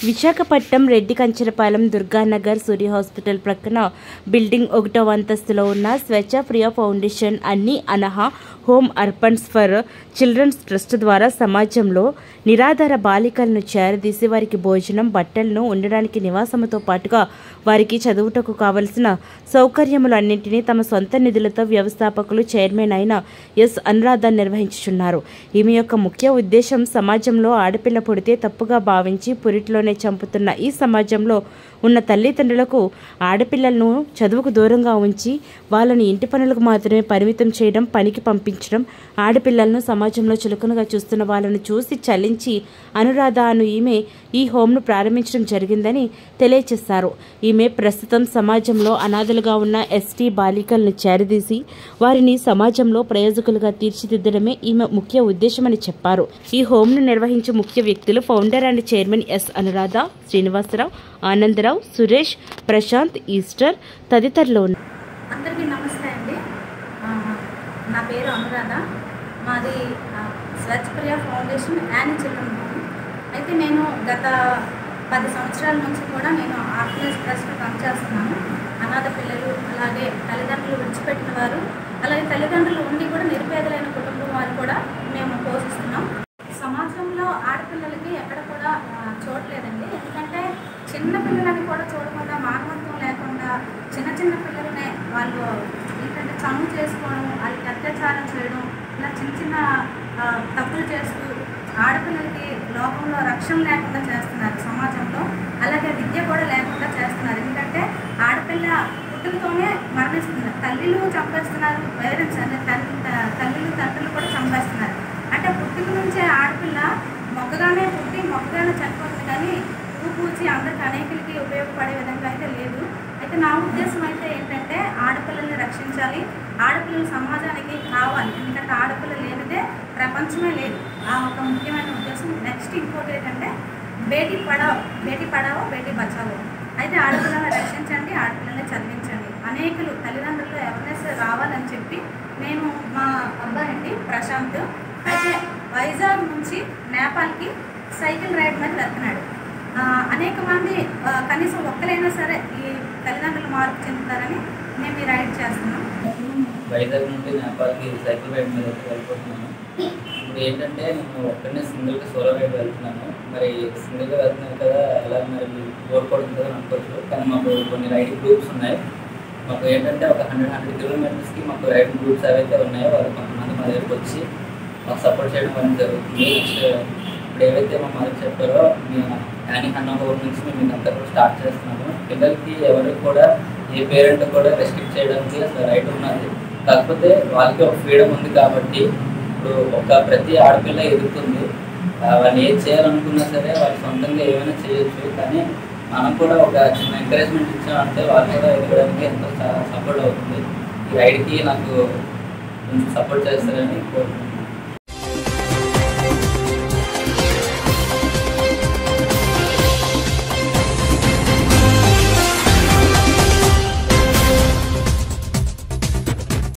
Visakhapatnam Reddy Kancharapalem Durganagar Surya hospital ప్రక్కన building 1వ అంతస్తులో ఉన్న స్వచ్ఛ ప్రియ ఫౌండేషన్ అన్ని అనహా home orphans for childrens trust ద్వారా సమాజంలో నిరాధార బాలికలను చేరదీసి వారికి భోజనం, బట్టలను, ఉండడానికి నివాసంతో పాటుగా వారికి చదువుటకు కావలసిన సౌకర్యములన్నింటినీ తమ సొంత నిధులతో వ్యవస్థాపకులు చైర్మన్ అయిన ఎస్ అనురాధ నిర్వహించుచున్నారు. ఈమె యొక్క ముఖ్య ఉద్దేశం సమాజంలో ఆడపిల్ల పుడితే తప్పుగా భావించి పురిట్లోనే చంపుతున్న ఈ సమాజంలో ఉన్న తల్లిదండ్రులకు ఆడపిల్లలను చదువుకు దూరంగా ఉంచి వాళ్ళని ఇంటి పనులకు మాత్రమే పరిమితం చేయడం, పనికి పంపించడం, ఆడపిల్లలను సమాజంలో చులకనగా చూస్తున్న వాళ్ళను చూసి చలించి అనురాధ అను ఈమె ఈ హోమ్ను ప్రారంభించడం జరిగిందని తెలియచేశారు. ఈమె ప్రస్తుతం సమాజంలో అనాథలుగా ఉన్న ఎస్టీ బాలికలను చేరదీసి వారిని సమాజంలో ప్రయోజకులుగా తీర్చిదిద్దడమే ఈమె ముఖ్య ఉద్దేశమని చెప్పారు. ఈ హోమ్ను నిర్వహించే ముఖ్య వ్యక్తులు founder and chairman S Anuradha, Srinivasarao, Anandarao, Suresh, Prashanth, Esther తదితరులు ఉన్నారు. అందరికీ నమస్తే అండి. నా పేరు అనురాధ. మాది Swachha Priya foundation and children home. అయితే నేను గత 10 సంవత్సరాల నుంచి కూడా నేను ఆర్ఫనేజ్ ట్రస్ట్ పనిచేస్తున్నాను. అనాథ పిల్లలు, అలాగే తల్లిదండ్రులు విడిచిపెట్టిన వారు, అలాగే తల్లిదండ్రులు ఉండి కూడా నిరుపేదలైన కుటుంబం వారు కూడా మేము పోషిస్తున్నాం. సమాజంలో ఆడపిల్లలకి ఎక్కడ కూడా చూడలేదండి. ఎందుకంటే చిన్న పిల్లలని కూడా చూడకుండా, మానవత్వం లేకుండా చిన్న చిన్న పిల్లలనే వాళ్ళు ఏంటంటే చనువు చేసుకోవడం, వాళ్ళకి అత్యాచారం చేయడం, ఇలా చిన్న చిన్న తప్పులు చేస్తూ ఆడపిల్లలకి లోకంలో రక్షణ లేకుండా చేస్తున్నారు సమాజంలో. అలాగే విద్య కూడా లేకుండా చేస్తున్నారు. ఎందుకంటే ఆడపిల్ల పుట్టుకతోనే మరణిస్తున్నారు. తల్లిలు చంపేస్తున్నారు, పేరెంట్స్ అంటే తల్లిలు తండ్రులు కూడా చంపేస్తున్నారు. అంటే పుట్టుక నుంచే ఆడపిల్ల మొక్కగానే పుట్టి మొక్కగానే చనిపోతుంది, కానీ పూచి అందరికి అనేకులకి ఉపయోగపడే విధంగా అయితే లేదు. అయితే నా ఉద్దేశం అయితే ఏంటంటే ఆడపిల్లల్ని రక్షించాలి, ఆడపిల్లలు సమాజానికి కావాలి. ఎందుకంటే ఆడపిల్ల లేనిదే ప్రపంచమే లేదు. ఆ ఒక ముఖ్యమైన ఉద్దేశం. నెక్స్ట్ ఇంకోటి ఏంటంటే బేటీ పడావో బేటీ బచావో. అయితే ఆడపిల్లల్ని రక్షించండి, ఆడపిల్లల్ని చదివించండి. అనేకులు తల్లిదండ్రులు అవేర్నెస్ రావాలని చెప్పి నేను మా అబ్బాయి అండి ప్రశాంత్ అయితే వైజాగ్ నుంచి నేపాల్కి సైకిల్ రైడ్ మీద వెళ్తున్నాడు. అనేక మంది కనీసం ఒక్కరైనా సరే ఈ తల్లిదండ్రులు మార్పు చెందుతారని మేము ఈ రైడ్ చేస్తున్నాం. వైజాగ్ నుండి నేపాల్కి సైకిల్ రైడ్ మీద వెళ్ళిపోతున్నాను. ఇప్పుడు ఏంటంటే నేను ఒక్కడనే సింగిల్గా సోలో రైడ్ వెళ్తున్నాను. మరి సింగిల్గా వెళ్తున్నాను కదా, ఎలా మరి బోర్ పడుతుంది కదా అనుకోవచ్చు. కానీ మాకు కొన్ని రైడింగ్ గ్రూప్స్ ఉన్నాయి. మాకు ఏంటంటే ఒక 100 కిలోమీటర్స్కి మాకు రైడింగ్ గ్రూప్స్ ఏవైతే ఉన్నాయో వాళ్ళు కొంతమంది మా దగ్గరికి వచ్చి మాకు సపోర్ట్ చేయడం అనేది జరుగుతుంది. ఇప్పుడు ఏవైతే మా మదర్ చెప్పారో మేము యానీ అన్న హోమ్ నుంచి మేము ఇదంతా కూడా స్టార్ట్ చేస్తున్నాము. పిల్లలకి ఎవరికి కూడా ఏ పేరెంట్ కూడా రెస్ట్రిక్ట్ చేయడానికి అసలు రైట్ ఉన్నది. కాకపోతే వాళ్ళకి ఒక ఫ్రీడమ్ ఉంది కాబట్టి ఇప్పుడు ప్రతి ఆడపిల్ల ఎదుగుతుంది. వాళ్ళు ఏం చేయాలనుకున్నా సరే వాళ్ళు సొంతంగా ఏమైనా చేయొచ్చు. కానీ మనం కూడా ఒక చిన్న ఎంకరేజ్మెంట్ ఇచ్చామంటే వాళ్ళు కూడా ఎదగడానికి ఎంతో సపోర్ట్ అవుతుంది. ఈ రైడ్కి నాకు కొంచెం సపోర్ట్ చేస్తారని కోరుకుంటున్నాను.